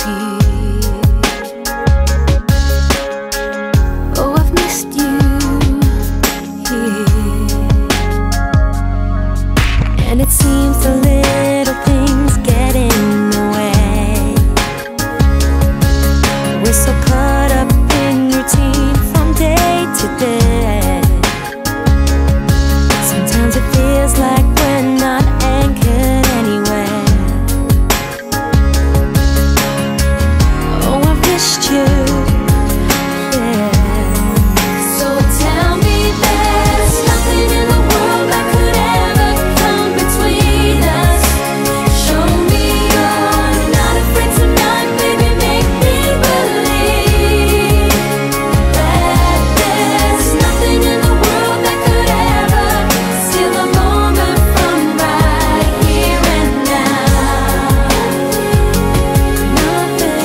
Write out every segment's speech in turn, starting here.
Oh, I've missed you here, and it seems the little things get in the way. We're so caught up in routine from day to day. Sometimes it feels like we're not anchored anywhere. Oh, I've missed you, yeah. So tell me there's nothing in the world that could ever come between us. Show me you're not afraid tonight, baby, make me believe that there's nothing in the world that could ever steal a moment from right here and now. Nothing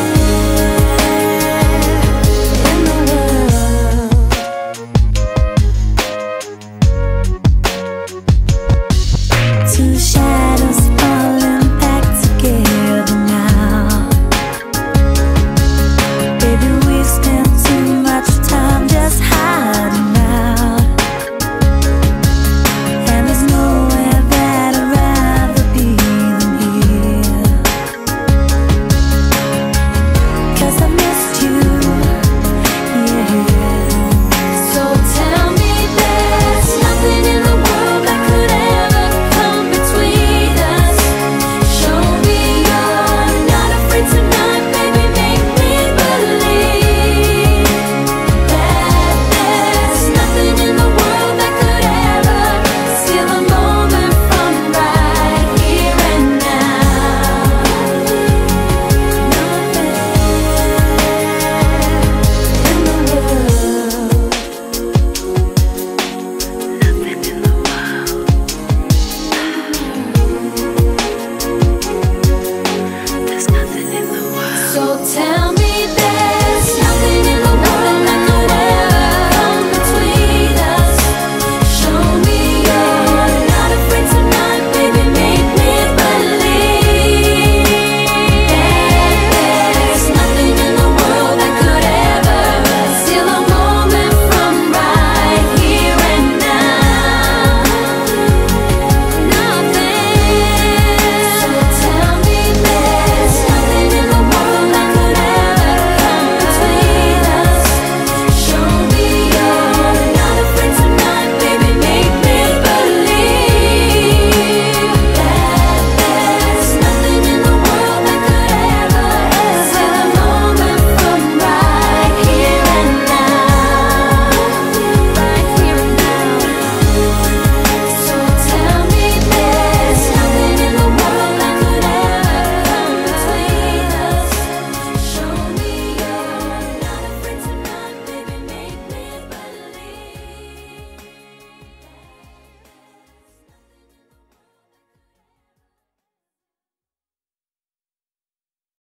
in the world. Two shadows falling back together now. Baby, we've spent too much time just hiding out, and there's nowhere that I'd rather be than here. 'Cause I missed you, yeah. So tell me there's nothing in the world that could ever come between us. Show me you're not afraid tonight, baby, make me believe that there's nothing in the world that could ever steal a moment from right here and now. Nothing in the world. Nothing in the world. There's nothing in the world. So tell